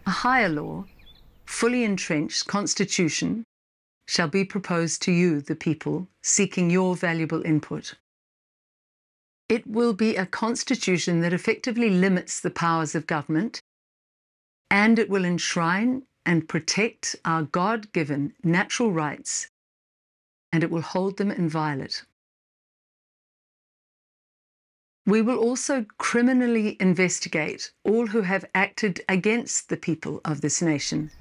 A higher law, fully entrenched constitution, shall be proposed to you, the people, seeking your valuable input. It will be a constitution that effectively limits the powers of government, and it will enshrine and protect our God-given natural rights, and it will hold them inviolate. We will also criminally investigate all who have acted against the people of this nation,